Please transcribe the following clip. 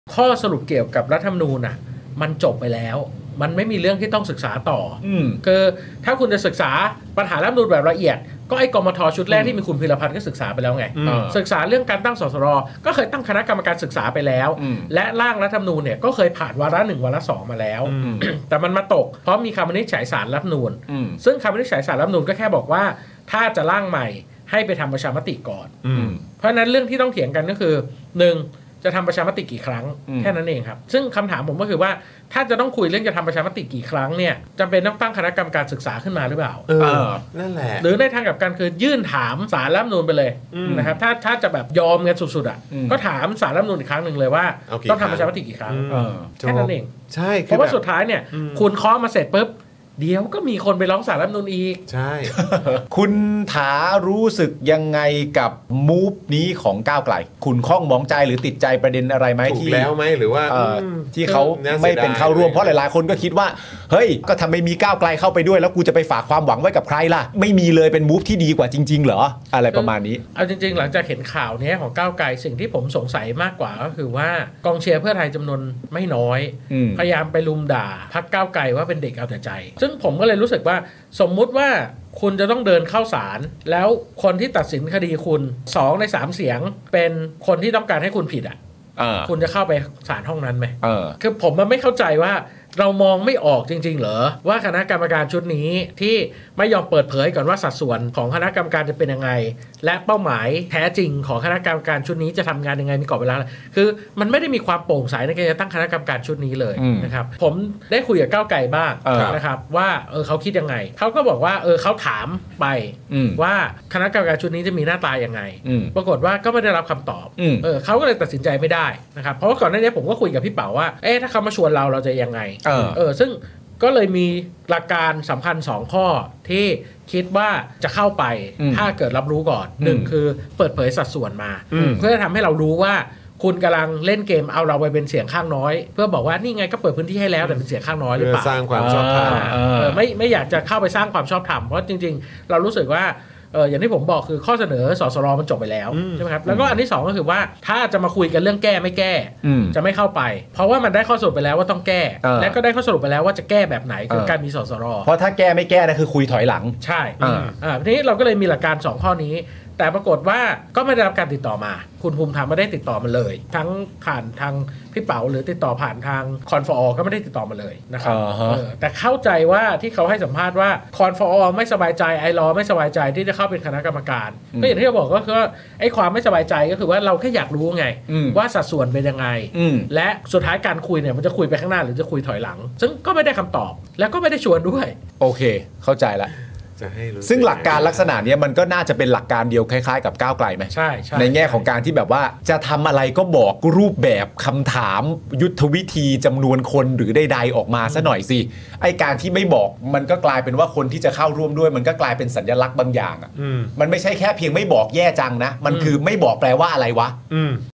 ข้อสรุปเกี่ยวกับรัฐธรรมนูญน่ะมันจบไปแล้วมันไม่มีเรื่องที่ต้องศึกษาต่อคือถ้าคุณจะศึกษาปัญหารัฐธรรมนูญแบบละเอียดก็ไอ้กมท.ชุดแรกที่มีคุณพีรพันธ์ก็ศึกษาไปแล้วไงศึกษาเรื่องการตั้งสสรก็เคยตั้งคณะกรรมการศึกษาไปแล้วและร่างรัฐธรรมนูญเนี่ยก็เคยผ่านวาระ1วาระ2มาแล้วแต่มันมาตกเพราะมีคำวินิจฉัยศาลรัฐธรรมนูญซึ่งคำวินิจฉัยศาลรัฐธรรมนูญก็แค่บอกว่าถ้าจะร่างใหม่ให้ไปทำประชามติก่อนเพราะฉะนั้นเรื่องที่ต้องเถียงกันก็คือ1จะทำประชามติกี่ครั้งแค่นั้นเองครับซึ่งคำถามผมก็คือว่าถ้าจะต้องคุยเรื่องจะทำประชามติกี่ครั้งเนี่ยจำเป็นต้องตั้งคณะกรรมการศึกษาขึ้นมาหรือเปล่านั่นแหละหรือในทางกลับกันคือยื่นถามศาลรัฐธรรมนูญไปเลยนะครับถ้าจะแบบยอมกันสุดๆอ่ะก็ถามศาลรัฐธรรมนูญอีกครั้งหนึ่งเลยว่าต้องทำประชามติกี่ครั้งแค่นั้นเองใช่เพราะว่าสุดท้ายเนี่ยคุณเคาะมาเสร็จปุ๊บเดี๋ยวก็มีคนไปร้องศาลรัฐธรรมนูญอีกใช่คุณถารู้สึกยังไงกับมูฟนี้ของก้าวไกลคุณข้องมองใจหรือติดใจประเด็นอะไรไหมที่แล้วไหมหรือว่าที่เขาไม่เป็นเข้าร่วมเพราะหลายๆคนก็คิดว่าเฮ้ยก็ทำไมมีก้าวไกลเข้าไปด้วยแล้วกูจะไปฝากความหวังไว้กับใครล่ะไม่มีเลยเป็นมูฟที่ดีกว่าจริงๆเหรออะไรประมาณนี้เอาจริงๆหลังจากเห็นข่าวนี้ของก้าวไกลสิ่งที่ผมสงสัยมากกว่าก็คือว่ากองเชียร์เพื่อไทยจำนวนไม่น้อยพยายามไปลุมด่าพรรคก้าวไกลว่าเป็นเด็กเอาแต่ใจซึ่งผมก็เลยรู้สึกว่าสมมุติว่าคุณจะต้องเดินเข้าศาลแล้วคนที่ตัดสินคดีคุณ2ใน3เสียงเป็นคนที่ต้องการให้คุณผิดคุณจะเข้าไปศาลห้องนั้นไหมคือผมมันไม่เข้าใจว่าเรามองไม่ออกจริงๆเหรอว่าคณะกรรมการชุดนี้ที่ไม่ยอมเปิดเผยก่อนว่าสัดส่วนของคณะกรรมการจะเป็นยังไงและเป้าหมายแท้จริงของคณะกรรมการชุดนี้จะทำงานยังไงมีกรอบเวลาคือมันไม่ได้มีความโปร่งใสในการจะตั้งคณะกรรมการชุดนี้เลยนะครับผมได้คุยกับก้าวไกลบ้างนะครับว่าเขาคิดยังไงเขาก็บอกว่าเขาถามไปว่าคณะกรรมการชุดนี้จะมีหน้าตายังไงปรากฏว่าก็ไม่ได้รับคำตอบเขาก็เลยตัดสินใจไม่ได้นะครับเพราะว่าก่อนหน้านี้ผมก็คุยกับพี่เป๋าว่าถ้าเขามาชวนเราจะยังไงซึ่งก็เลยมีหลักการสำคัญ2ข้อที่คิดว่าจะเข้าไปถ้าเกิดรับรู้ก่อน1คือเปิดเผยสัดส่วนมาเพื่อทำให้เรารู้ว่าคุณกำลังเล่นเกมเอาเราไปเป็นเสียงข้างน้อยเพื่อบอกว่านี่ไงก็เปิดพื้นที่ให้แล้วแต่เป็นเสียงข้างน้อยหรือเปล่าสร้างความชอบธรรมไม่อยากจะเข้าไปสร้างความชอบธรรมเพราะจริงๆเรารู้สึกว่าอย่างที่ผมบอกคือข้อเสนอสสรมันจบไปแล้วใช่ไหมครับแล้วก็อันที่2ก็คือว่าถ้าจะมาคุยกันเรื่องแก้ไม่แก้จะไม่เข้าไปเพราะว่ามันได้ข้อสรุปไปแล้วว่าต้องแก้และก็ได้ข้อสรุปไปแล้วว่าจะแก้แบบไหนคือการมีสสรเพราะถ้าแก้ไม่แก้นะคือคุยถอยหลังใช่ทีนี้เราก็เลยมีหลักการ2ข้อนี้แต่ปรากฏว่าก็ไม่ได้รับการติดต่อมาคุณภูมิธรรมไม่ได้ติดต่อมาเลยทั้งผ่านทางพี่เป๋าหรือติดต่อผ่านทางคอนฟอร์ก็ไม่ได้ติดต่อมาเลยนะครับแต่เข้าใจว่าที่เขาให้สัมภาษณ์ว่าคอนฟอร์ไม่สบายใจไอรอไม่สบายใจที่จะเข้าเป็นคณะกรรมการก็อย่างที่เราบอกก็คือไอ้ความไม่สบายใจก็คือว่าเราแค่อยากรู้ไงว่าสัดส่วนเป็นยังไงและสุดท้ายการคุยเนี่ยมันจะคุยไปข้างหน้าหรือจะคุยถอยหลังซึ่งก็ไม่ได้คำตอบแล้วก็ไม่ได้ชวนด้วยโอเคเข้าใจละซึ่งหลักการลักษณะนี้มันก็น่าจะเป็นหลักการเดียวคล้ายๆกับก้าวไกลไหมใช่ในแง่ของการที่แบบว่าจะทำอะไรก็บอกรูปแบบคำถามยุทธวิธีจำนวนคนหรือใดๆออกมาซะหน่อยสิไอการที่ไม่บอกมันก็กลายเป็นว่าคนที่จะเข้าร่วมด้วยมันก็กลายเป็นสัญลักษณ์บางอย่างอ่ะมันไม่ใช่แค่เพียงไม่บอกแย่จังนะมันคือไม่บอกแปลว่าอะไรวะ